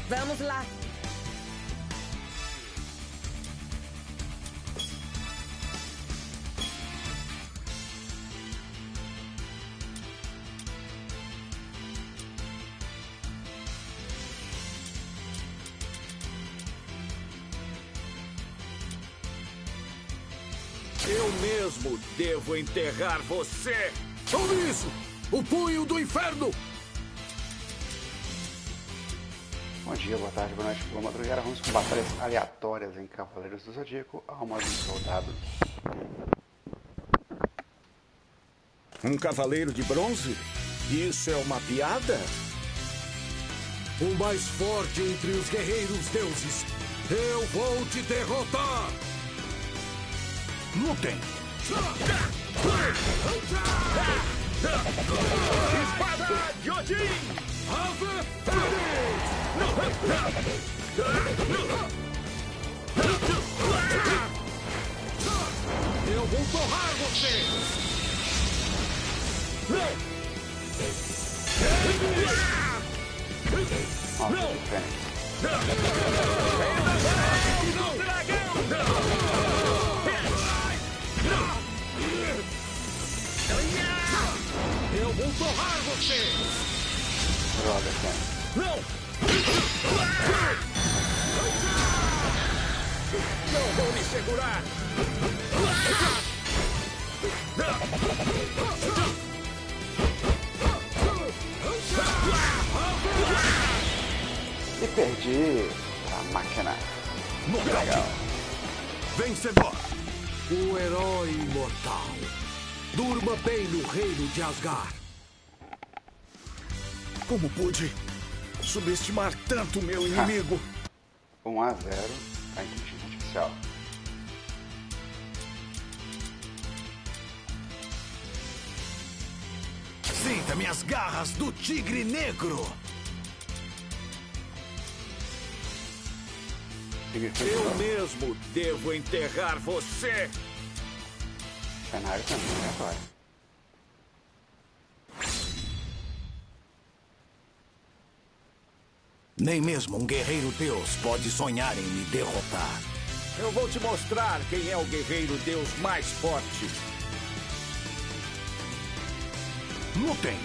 Vamos lá. Eu mesmo devo enterrar você! Ouve isso! O punho do inferno! Bom dia, boa tarde, boa noite, boa madrugada. Vamos com batalhas aleatórias em Cavaleiros do Zodíaco, Almas dos Soldados. Um cavaleiro de bronze? Isso é uma piada? O mais forte entre os guerreiros deuses. Eu vou te derrotar! Lutem! Espada de Odin! Ave Fénix! Eu vou torrar você! Nossa, de Fênix. Eu vou torrar você! Droga, Fênix. Não! Não vou me segurar! E perdi a máquina. Legal. Vencedor! O herói imortal. Durma bem no reino de Asgard. Como pude subestimar tanto meu inimigo? 1 a 0 a inteligência artificial. Sinta minhas garras do tigre negro. Eu mesmo devo enterrar você! Cenário também, né, agora? Nem mesmo um guerreiro deus pode sonhar em me derrotar. Eu vou te mostrar quem é o guerreiro deus mais forte. Lutem!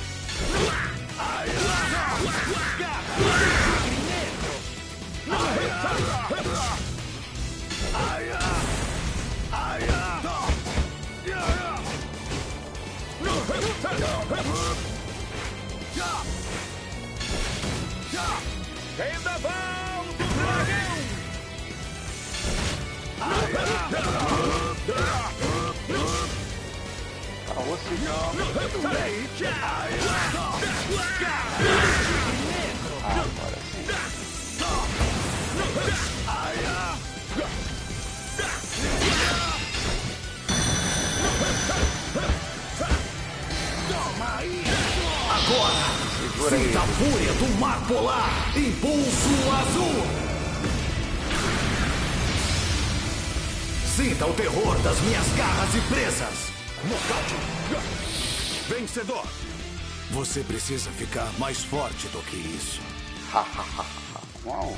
Vendaval do dragão! Agora sim. Agora! Segura aí. Sinta a fúria do mar polar! Impulso azul! Sinta o terror das minhas garras e presas! Nocaute! Vencedor! Você precisa ficar mais forte do que isso. Uau.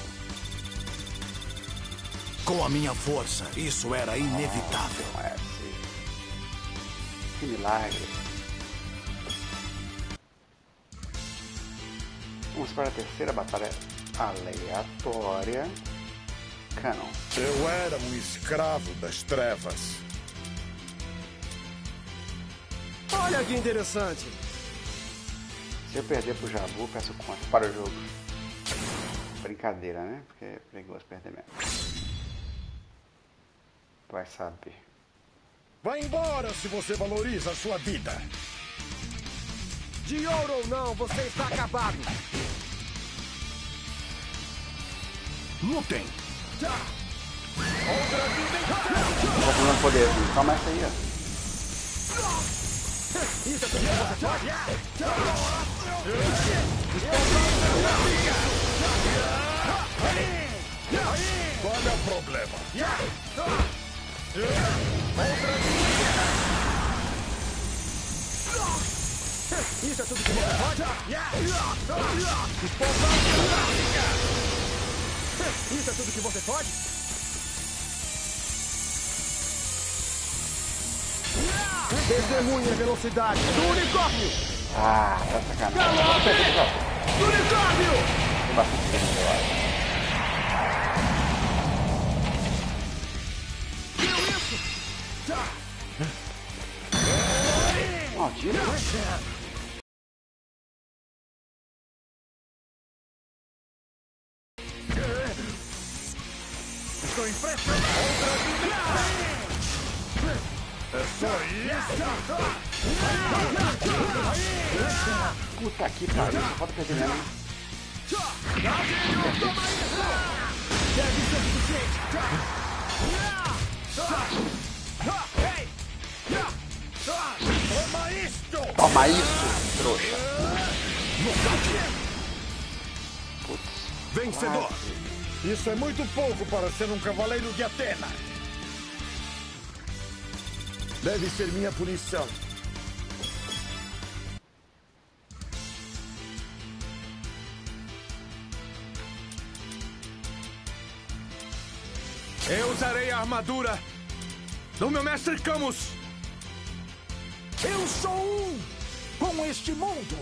Com a minha força, isso era inevitável. Não é assim. Que milagre. Vamos para a terceira batalha aleatória. Canon. Eu era um escravo das trevas. Olha que interessante. Se eu perder pro Jabu, peço conta para o jogo. Brincadeira, né? Porque é perigoso perder mesmo. Vai saber. Vá embora se você valoriza a sua vida. De ouro ou não, você está acabado. Lutem! Tô falando poder. Toma essa aí, ó. Isso é tudo que você pode. Qual é o problema? Isso é tudo que você pode. Isso é tudo que você pode? Testemunhe a velocidade do unicórnio! Ah, tá sacanagem. Galope! Do unicórnio! Tem bastante gente, eu acho. Viu isso? Maldito. Estou impressionado. É só isso. Puta que pariu, só falta perder mesmo. Deve ser suficiente! Toma isto. Toma isso, trouxa. Putz. Vencedor. Isso é muito pouco para ser um cavaleiro de Atena. Deve ser minha punição. Eu usarei a armadura do meu mestre Camus. Eu sou um com este mundo.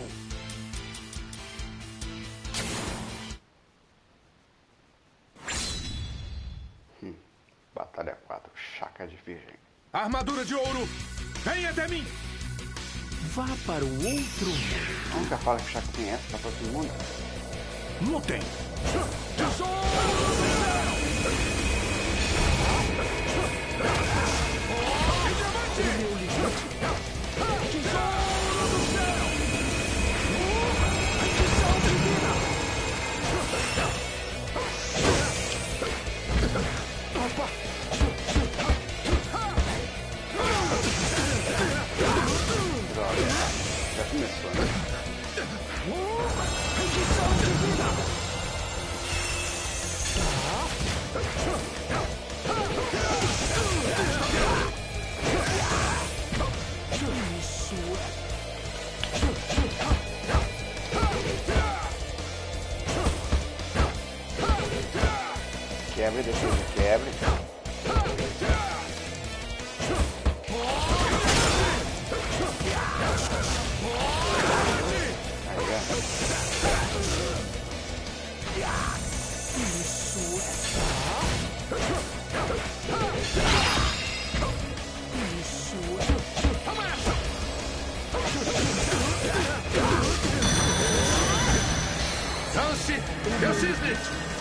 Batalha 4, Chaca de Virgem. Armadura de ouro, venha até mim. Vá para o outro mundo. A única fala que o Chaca tem essa, tá pra todo mundo. Lutem. Droga, já começou, né? Quebre, defesa, quebre. Lance, meu cisne.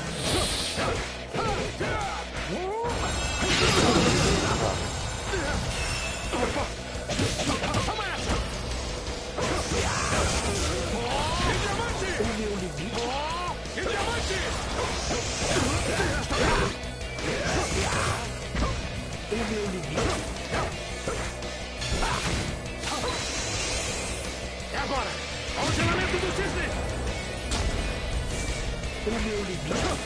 É agora! Congelamento do cisne! O meu limite.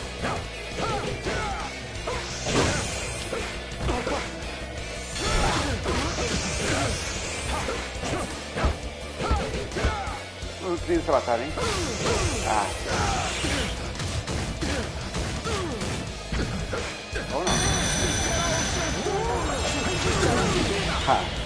Não precisa essa batalha, hein? Ah. Ou não? Ha.